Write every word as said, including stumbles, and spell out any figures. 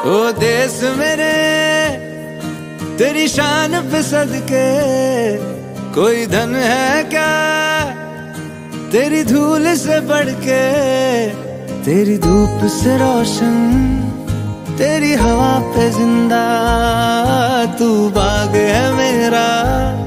ओ देश मेरे तेरी शान पे सदके, कोई धन है क्या तेरी धूल से बढ़ के। तेरी धूप से रोशन, तेरी हवा पे जिंदा, तू बाग है मेरा।